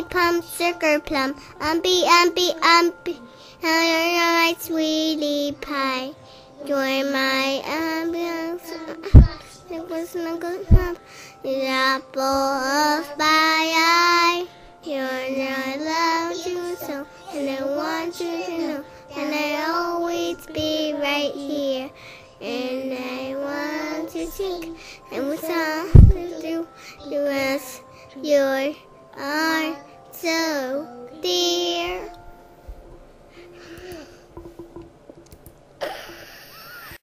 plum, sugar plum, umpy, umpy, umpy, my sweetie pie. You're my ambience. It was no good enough. The apple of my eye. I love you so, and I want you to know, and I'll always be right here. And I want to think, and with something to do as you are so dear.